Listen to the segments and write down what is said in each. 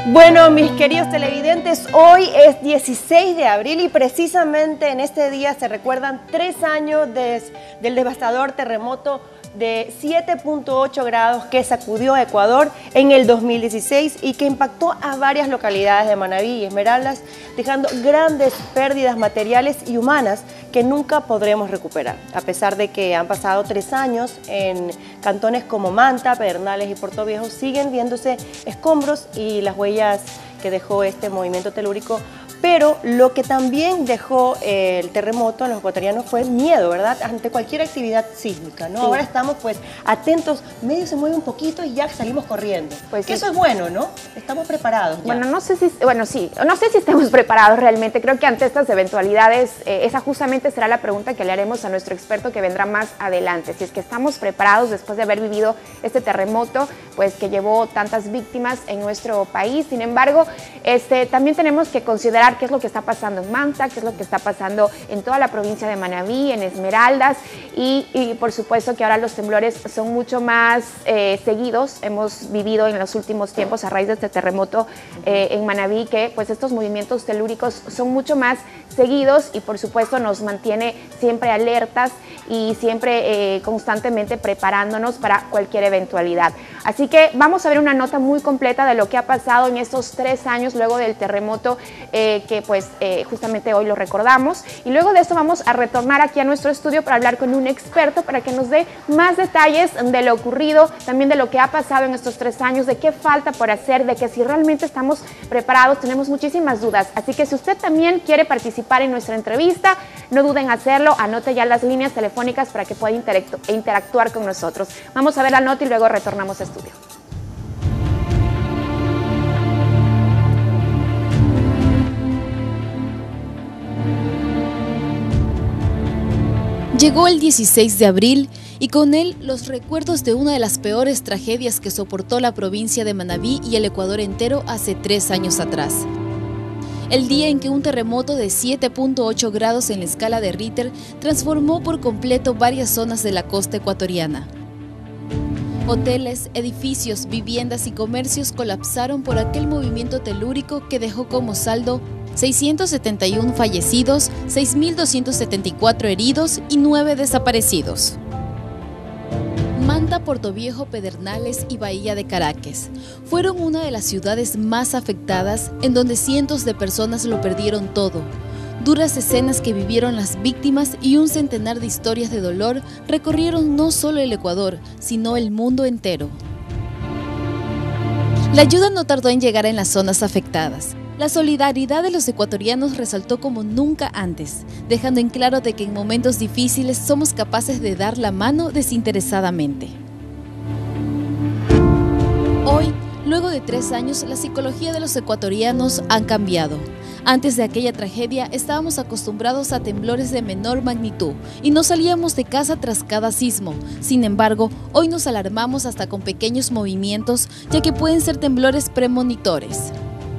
Bueno, mis queridos televidentes, hoy es 16 de abril y precisamente en este día se recuerdan 3 años del devastador terremoto de 7.8 grados que sacudió a Ecuador en el 2016 y que impactó a varias localidades de Manabí y Esmeraldas, dejando grandes pérdidas materiales y humanas que nunca podremos recuperar. A pesar de que han pasado 3 años, en cantones como Manta, Pedernales y Puerto Viejo siguen viéndose escombros y las huellas que dejó este movimiento telúrico. Pero lo que también dejó el terremoto en los ecuatorianos fue miedo, ¿verdad? Ante cualquier actividad sísmica, ¿no? Sí. Ahora estamos pues atentos, medio se mueve un poquito y ya salimos corriendo. Pues sí. Eso es bueno, ¿no? Estamos preparados ya. Bueno, no sé si estamos preparados realmente. Creo que ante estas eventualidades, esa justamente será la pregunta que le haremos a nuestro experto que vendrá más adelante. Si es que estamos preparados después de haber vivido este terremoto, pues que llevó tantas víctimas en nuestro país. Sin embargo, también tenemos que considerar qué es lo que está pasando en Manta, qué es lo que está pasando en toda la provincia de Manabí, en Esmeraldas y por supuesto que ahora los temblores son mucho más seguidos. Hemos vivido en los últimos tiempos a raíz de este terremoto en Manabí que pues estos movimientos telúricos son mucho más seguidos y por supuesto nos mantiene siempre alertas y siempre constantemente preparándonos para cualquier eventualidad. Así que vamos a ver una nota muy completa de lo que ha pasado en estos 3 años luego del terremoto que pues justamente hoy lo recordamos, y luego de esto vamos a retornar aquí a nuestro estudio para hablar con un experto para que nos dé más detalles de lo ocurrido, también de lo que ha pasado en estos 3 años, de qué falta por hacer, de que si realmente estamos preparados. Tenemos muchísimas dudas, así que si usted también quiere participar en nuestra entrevista, no duden en hacerlo, anote ya las líneas telefónicas para que pueda interactuar con nosotros. Vamos a ver la nota y luego retornamos a estudio. Llegó el 16 de abril y con él los recuerdos de una de las peores tragedias que soportó la provincia de Manabí y el Ecuador entero hace 3 años atrás. El día en que un terremoto de 7.8 grados en la escala de Richter transformó por completo varias zonas de la costa ecuatoriana. Hoteles, edificios, viviendas y comercios colapsaron por aquel movimiento telúrico que dejó como saldo 671 fallecidos, 6.274 heridos y 9 desaparecidos. Manta, Puerto Viejo, Pedernales y Bahía de Caracas fueron una de las ciudades más afectadas, en donde cientos de personas lo perdieron todo. Duras escenas que vivieron las víctimas y un centenar de historias de dolor recorrieron no solo el Ecuador, sino el mundo entero. La ayuda no tardó en llegar en las zonas afectadas. La solidaridad de los ecuatorianos resaltó como nunca antes, dejando en claro de que en momentos difíciles somos capaces de dar la mano desinteresadamente. Hoy, luego de 3 años, la psicología de los ecuatorianos ha cambiado. Antes de aquella tragedia estábamos acostumbrados a temblores de menor magnitud y no salíamos de casa tras cada sismo. Sin embargo, hoy nos alarmamos hasta con pequeños movimientos, ya que pueden ser temblores premonitores.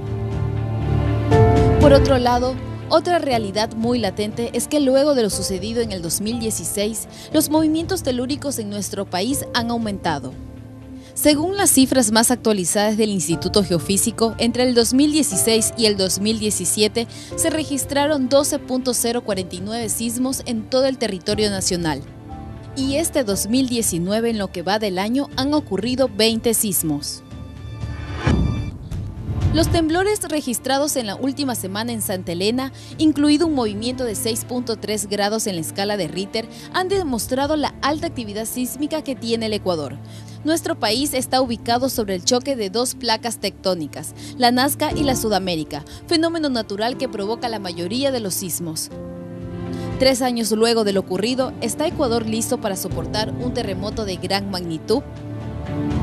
Por otro lado, otra realidad muy latente es que luego de lo sucedido en el 2016, los movimientos telúricos en nuestro país han aumentado. Según las cifras más actualizadas del Instituto Geofísico, entre el 2016 y el 2017 se registraron 12.049 sismos en todo el territorio nacional. Y este 2019, en lo que va del año, han ocurrido 20 sismos. Los temblores registrados en la última semana en Santa Elena, incluido un movimiento de 6.3 grados en la escala de Richter, han demostrado la alta actividad sísmica que tiene el Ecuador. Nuestro país está ubicado sobre el choque de 2 placas tectónicas, la Nazca y la Sudamérica, fenómeno natural que provoca la mayoría de los sismos. 3 años luego de lo ocurrido, ¿está Ecuador listo para soportar un terremoto de gran magnitud?